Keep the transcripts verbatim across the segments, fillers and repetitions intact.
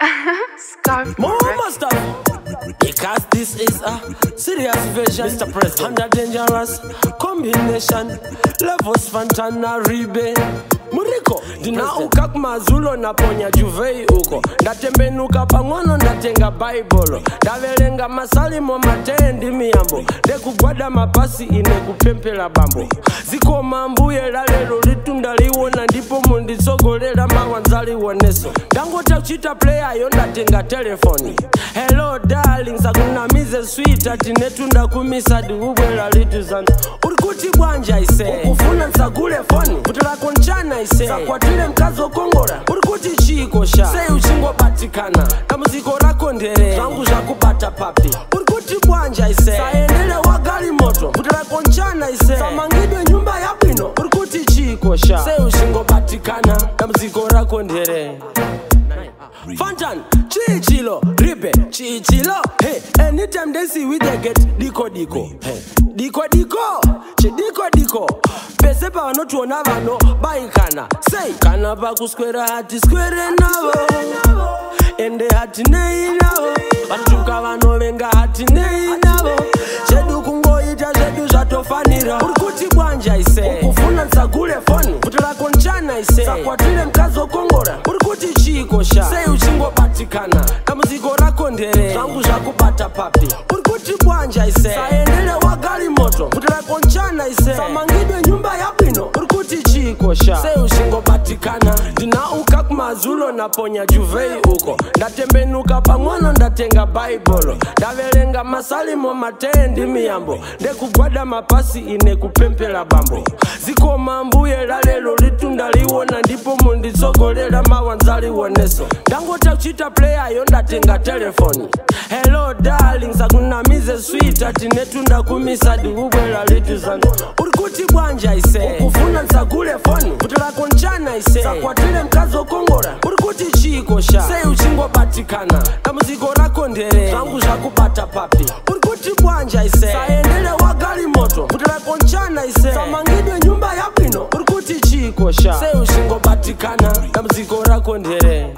Mostaff, because this is a serious version, Mister President, under dangerous combination. Levelz, fantan na Rhibhe Muriko dina ukak mazulo na ponya juvei uko ndatembenuka pang'ono ndatenga Bible ndavelenga masalimo matendi miyambo ndekugwada mapasi ine kupempela bambo ziko mambuye lalelo litunda liwona ndipo mundisogolera mawanzali woneso ndangota kuchita player yo ndatenga telefoni. Hello darling, sakunamize sweet ati netunda kumisa diubwela lituzana Uri Kuti bwanja ise ukufuna nsagule foni kutela konchana ise sakwatile mkazo kongora Uri Kuti Chii kosha sei uchingo patikana kamuziko rako ndere zangu zakupata papi Uri Kuti bwanja ise saendele wagali moto kutela konchana ise samangidwe nyumba ya bwino Uri Kuti Chii kosha sei uchingo patikana kamuziko rako ndere Fantan, chichilo, Rhibhe, chichilo. Hey, anytime they see we they get diko diko. Hey, diko diko, chi diko diko. Pese pa wano tuona vano baikana. Say, kana pa kuskwera hati skwere navo. Ende hati nei navo. Bantuka vano venga hati nei navo. Shedu kungo ita shedu zatofanira. Uri Kuti bwanja ise ukufuna nsagule foni kutela konchana ise sakwatile mkazo kongora Uri Kuti Chii kosha sei uchingo patikana kamuziko rako ndere zangu zakupata papi Uri Kuti bwanja ise saendele wagali moto kutela konchana ise samangidwe nyumba ya bwino Uri Kuti Chii kosha sei uchingo patikana dina ukak mazulo na ponya juvei uko ndatembenuka pang'ono ndatenga Bible ndavelenga masalimo matendi miyambo ndekugwada mapasi ine kupempela bambo ziko mambuye lalelo litunda liwona ndipo mundisogolera mawanzali woneso ndangota kuchita player yo ndatenga telefoni. Hello darling, sakunamize sweet ati netunda kumisa diubwela lituzana Uri Kuti bwanja ise ukufuna nsagule foni kutela konchana ise sakwatile mkazo kongora Uri Kuti Chii kosha sei uchingo patikana kamuziko rako ndere zangu zakupata papi Uri Kuti bwanja ise saendele wagali moto kutela konchana ise samangidwe nyumba ya bwino Uri Kuti Chii kosha sei uchingo patikana kamuziko rako ndere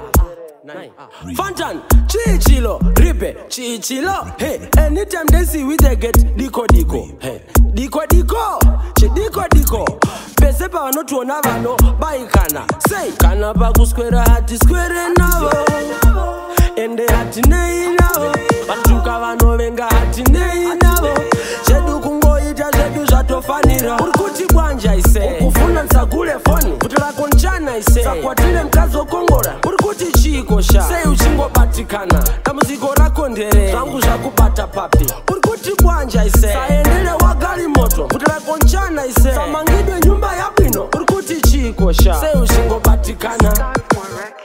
Fantan, chichilo, Rhibhe, chichilo. Hey, anytime they see we they get diko diko. Hey, diko diko, chi diko diko. Pese pa wano tuona vano baikana. Say, kana pa kuskwera hati skwere navo. Ende hati nei navo. Bantuka vano venga hati nei navo. Shedu kungo ita shedu zatofanira Uri Kuti bwanja ise ukufuna nsagule foni kutela konchana ise sakwatile mkazo kongora Uri Kuti Chii kosha sei uchingo patikana kamuziko rako ndere zangu zakupata papi Uri Kuti bwanja ise saendele wagali moto kutela konchana ise samangidwe nyumba ya bwino Uri Kuti Chii kosha sei uchingo patikana.